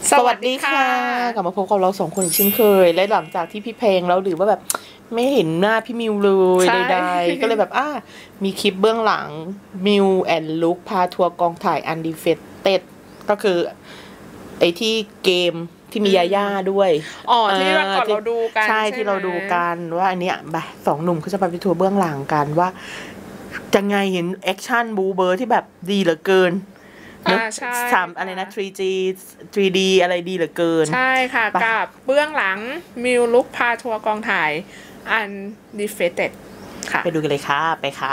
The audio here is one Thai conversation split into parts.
สวัสดีค่ะกลับมาพบกับเราสองคนอีกเช่นเคยและหลังจากที่พี่เพลงเราหรือว่าแบบไม่เห็นหน้าพี่มิวเลยใดๆก็เลยแบบมีคลิปเบื้องหลังมิวแอนลุคพาทัวร์กองถ่าย Undefeated ก็คือไอที่เกมที่มียาย่าด้วยที่เราก่อนเราดูกันใช่ที่เราดูกันว่าอันเนี้ยสองหนุ่มเขาจะไปทัวร์เบื้องหลังกันว่าจะไงเห็นแอคชั่นบูเบอร์ที่แบบดีเหลือเกินใช่ 3อะไรนะ 3G 3D อะไรดีเหลือเกินใช่ค่ะกับเบื้องหลังมิวลุคพาทัวร์กองถ่าย Undefeated ค่ะไปดูกันเลยค่ะไปค่ะ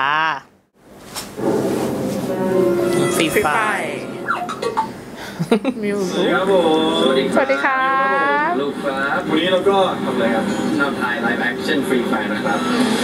ฟรีไฟมิวลุคสวัสดีครับลูกครับวันนี้เราก็ทำอะไรครับนำถ่ายไลฟ์แอคชั่นฟรีไฟนะครับ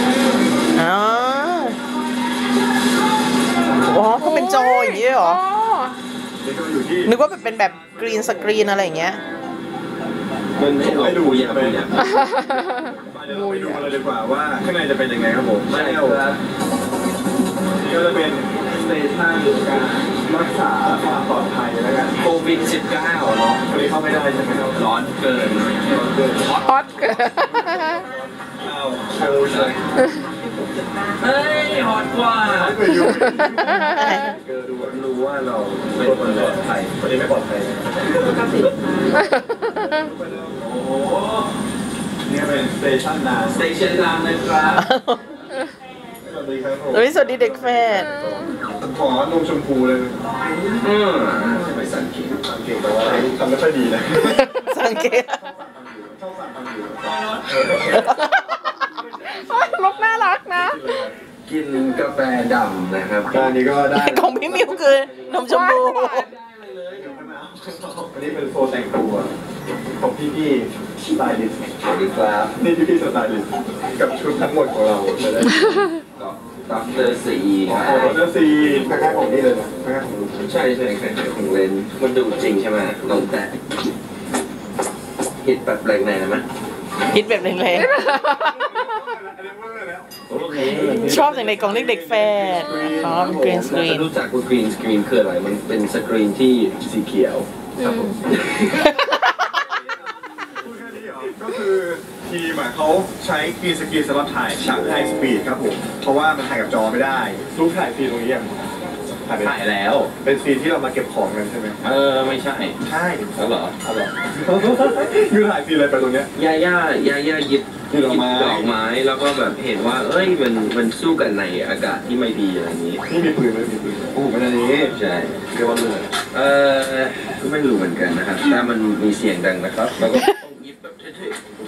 ก็เป็นจออย่างนี้เหรอนึกว่าเป็นแบบกรีนสกรีนอะไรอย่างเงี้ยมันไม่ดูอย่างไรเนี่ยเดี๋ยวเราไปดูกันเลยดีกว่าว่าข้างในจะเป็นยังไงครับผมใช่ครับก็จะเป็นสเตชันการรักษาความปลอดภัยแล้วกันโควิด-19เนาะวันนี้เข้าไม่ได้ใช่ไหมครับร้อนเกินฮอตเกินโชว์เลยเฮ้ยฮอตกว่าเกิดรู้ว่าเราเป็นคนปลอดภัยวันนี้ไม่ปลอดภัยโอ้โหนี่เป็นสเตชันน้ำนะครับสวัสดีครับผมสวัสดีเด็กแฟดขอนมชมพูเลยไม่สังเกตแต่ว่าทำไม่ค่อยดีนะสังเกตลูกน่ารักนะกินกาแฟดำนะครับอันนี้ก็ได้ของพี่มิวคือนมชมพูอันนี้เป็นโซนแต่งตัวของพี่สไตลิสต์สวัสดีครับนี่พี่สไตลิสต์กับชุดทั้งหมดของเราเลยด็อกเตอร์ซีด็อกเตอร์ซีคล้ายๆของนี่เลยนะคล้ายๆของใช่คล้ายๆของเลนมันดูจริงใช่ไหมลงแต่ฮิตแบบแรงๆไหมฮิตแบบแรงๆชอบอย่างในกล่องเด็กแฟดเป็นกรีนสกรีนรู้จักว่ากรีนสกรีนคืออะไรมันเป็นสกรีนที่สีเขียวครับผมก็คือทีมเขาใช้กรีนสกรีนสำหรับถ่ายฉากไฮสปีดครับผมเพราะว่ามันถ่ายกับจอไม่ได้รูปถ่ายซีนตรงนี้อย่างถ่ายแล้วเป็นซีนที่เรามาเก็บของกันใช่ไหมไม่ใช่ใช่เหรอคือถ่ายซีนอะไรไปตรงเนี้ยย่าหยิบดอกไม้แล้วก็แบบเห็นว่าเอ้ยมันสู้กันในอากาศที่ไม่ดีอะไรอย่างนี้นี่มีปืนไหมมีปืนโอ้ไม่ได้นี่ใช่เรียกว่าปืนก็ไม่รู้เหมือนกันนะครับแต่มันมีเสียงดังนะครับแล้วก็ต้องหยิบแบบเท่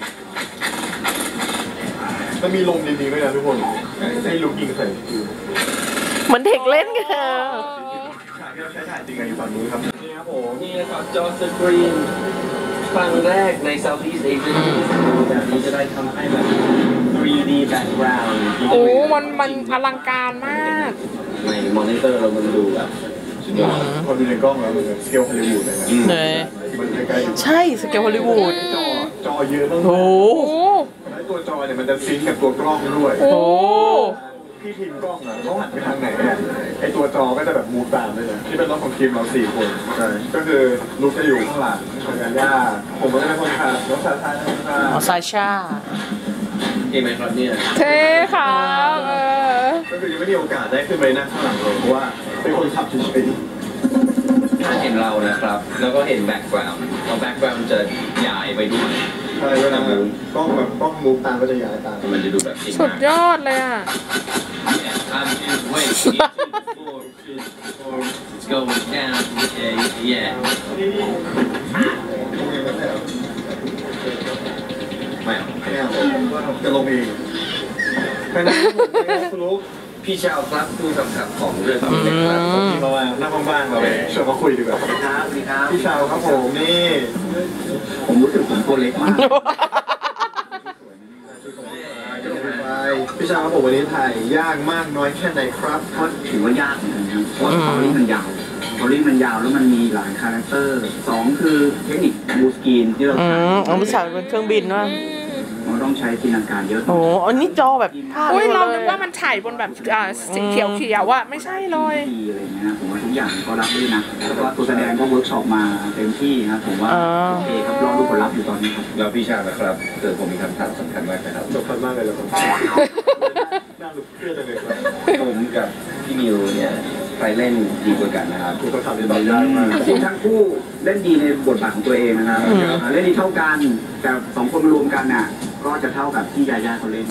ๆมันมีลมดีๆด้วยนะทุกคนให้ลูกยิงใส่เหมือนเด็กเล่นกันฉากที่เราใช้ถ่ายจริงกันอยู่ฝั่งนู้นครับนี่ครับผมนี่นะครับจอสกรีนครั้งแรกใน Southeast Asia แบบนี้จะได้ทำให้แบบ 3D background โอ้มันอลังการมากในมอนิเตอร์เรามันดูแบบพอดูในกล้องแล้วมันสเกลฮอลลีวูดเลยนะมันใกล้ๆใช่สเกลฮอลลีวูดจอเยอะมากโอ้แล้วตัวจอเนี่ยมันจะซิงกับตัวกล้องด้วยโอ้ที่ทีมกล้องเขาหันไปทางไหนเนี่ยไอตัวจอก็จะแบบมูฟตามด้วยนะที่เป็นรถของทีมเรา4 คนใช่ก็คือลูกจะอยู่ข้างหลังของกันย่าผมก็จะเป็นคนขับรถซาชาซาชาเห็นไหมครับเนี่ยเท่ครับก็คือยังไม่มีโอกาสได้ขึ้นไปนั่งข้างหลังเลยเพราะว่าเป็นคนขับจริงๆถ้าเห็นเรานะครับแล้วก็เห็นแบ็กกราวด์เราแบ็กกราวด์จะย้ายไปด้วยใช่ก็นะกล้องแบบกล้องมูฟตามก็จะย้ายตามมันจะดูแบบสุดยอดเลยอ่ะ It's going down. Yeah. ไม่จะลงเองแต่นะคุณลูกพี่ชาวครับผู้กำกับของเรื่องนี้ครับที่มาหน้าบ้านเราเลยชวนมาคุยดีกว่าครับพี่ชาวครับผมนี่ผมรู้สึกผมตัวเล็กมากพี่ชาวครับผมวันนี้ถ่ายยากมากน้อยแค่ไหนครับก็ถือว่ายากเหมือนกันครับเพราะสตอรี่มันยาวแล้วมันมีหลายคาแรคเตอร์2คือเทคนิคบูสกรีนที่เราใช้ไม่ใช่เป็นเครื่องบินว่ามันต้องใช้จินตนาการเยอะโอ้อันนี้จอแบบเราคิดว่ามันถ่ายบนแบบสีเขียวๆว่าไม่ใช่เลยอะไรเงี้ยผมว่าทุกอย่างก็รับด้วยนะแล้วก็ตัวแสดงก็เวิร์กช็อปมาเต็มที่ครับผมว่าโอเคครับรอดูผลลัพธ์อยู่ตอนนี้ครับแล้วพี่ชานะครับผมมีคำถามสำคัญมากนะครับสำคัญมากเลยเหรอครับน่าลุกเพื่อจังเลยครับผมกับพี่มิวเนี่ยใครเล่นดีกว่ากันนะครับทุกคนทำได้ดีมากจริงทั้งคู่เล่นดีในบทบาทของตัวเองนะครับเล่นดีเท่ากันแต่สองคนรวมกันน่ะก็จะเท่ากับที่ยาย่าเขาเล่น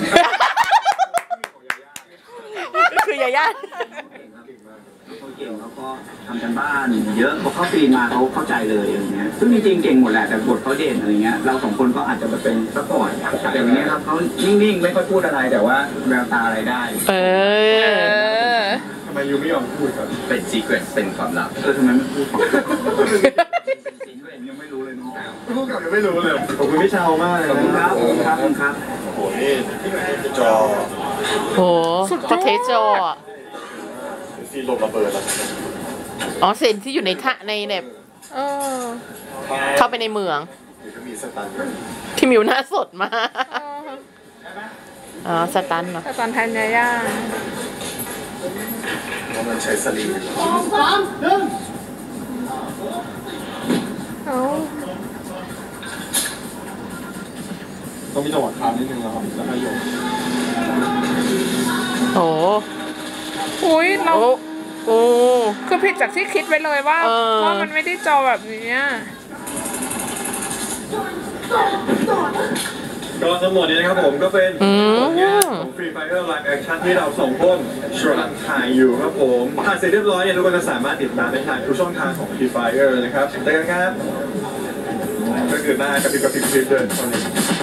คือยาย่าเขาเก่งเขาก็ทำกันบ้านเยอะพอเข้าซีนมาเขาเข้าใจเลยอะไรเงี้ยซึ่งจริงๆเก่งหมดแหละแต่บทเขาเด่นอะไรเงี้ยเราสองคนก็อาจจะมาเป็นซัพพอร์ตอย่างเงี้ยครับเขานิ่งๆไม่ค่อยพูดอะไรแต่ว่าแววตาอะไรได้ทำไมยูไม่ยอมพูดครับเป็นซีเครตเป็นความลับทำไมไม่พูดเป็นซีเครตยังไม่รู้เลยน้องพูดกับยังไม่รู้เลยขอบคุณพี่ชาวมากเลยขอบคุณครับครับโอ้โหนี่จอโหประเทศจอซีนลมระเบิดแล้วอ๋อเซนที่อยู่ในท่าในแบบเข้าไปในเมืองมีสตันที่มิวหน้าสดมาอ๋อสตันเนาะสตันแทนยาย่ามันใช้สลีต้องมีจังหวะค้างนิดนึงแล้วแล้วให้โยนโอ้อุ้ยเราคือผิดจากที่คิดไว้เลยว่ามันไม่ได้จอแบบนี้ก็ทั้งหมดนี้นะครับผมก็เป็นผลงานของ Free Fire Live Action ที่เราส่งคนช่วยถ่ายอยู่ครับผมถ่ายเสร็จเรียบร้อยเนี่ยทุกคนจะสามารถติดตามได้ทางทุกช่องทางของ Free Fire นะครับแต่กันครับก็คือหน้ากระพริบกระพริบกระพริบเดินตอนนี้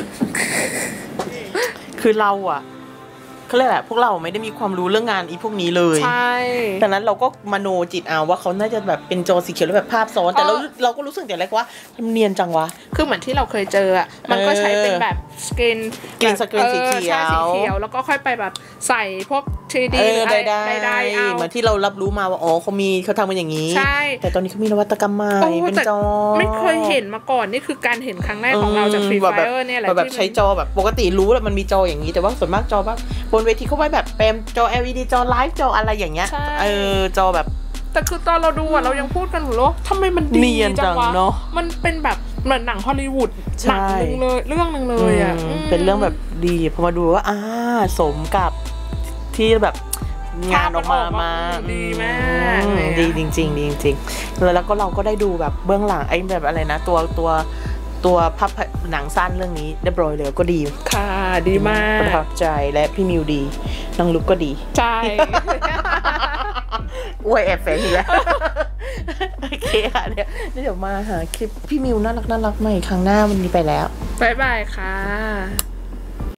คือเราอะเขาเรียกแหละพวกเราไม่ได้มีความรู้เรื่องงานอีพวกนี้เลยใช่แต่นั้นเราก็มโนจิตเอาว่าเขาน่าจะแบบเป็นจอสีเขียวแล้วแบบภาพซ้อนแต่เราก็รู้สึกแต่แรกว่าเนียนจังวะคือเหมือนที่เราเคยเจออ่ะมันก็ใช้เป็นแบบสกรีนสีเขียวแล้วก็ค่อยไปแบบใส่พวก 3D ได้เหมือนที่เรารับรู้มาว่าอ๋อเขาทำมันอย่างนี้แต่ตอนนี้เขามีนวัตกรรมใหม่เป็นจอไม่เคยเห็นมาก่อนนี่คือการเห็นครั้งแรกของเราจาก Free Fire เนี่ยแหละแบบใช้จอแบบปกติรู้แล้วมันมีจออย่างนี้แต่ว่าส่วนมากจอแบบบนเวทีเขาไว้แบบเป็นจอ LED จอไลฟ์จออะไรอย่างเงี้ยจอแบบแต่คือตอนเราดูเรายังพูดกันอยู่เลยทำไมมันดีจังวะมันเป็นแบบเหมือนหนังฮอลลีวูดหนังนึงเลยเรื่องนึงเลยอ่ะเป็นเรื่องแบบดีพอมาดูว่าสมกับที่แบบงานออกมาดีมากดีจริงๆดีจริงๆแล้วก็เราก็ได้ดูแบบเบื้องหลังไอ้แบบอะไรนะตัวภาพหนังสั้นเรื่องนี้เรียบร้อยเลยก็ดีค่ะดีมากประทับใจและพี่มิวดีน้องลุกก็ดีใช่อวยแอบแฝงอีกแล้วโอเคค่ะเดี๋ยวมาหาคลิปพี่มิวน่ารักใหม่ครั้งหน้าวันนี้ไปแล้วบ๊ายบายค่ะ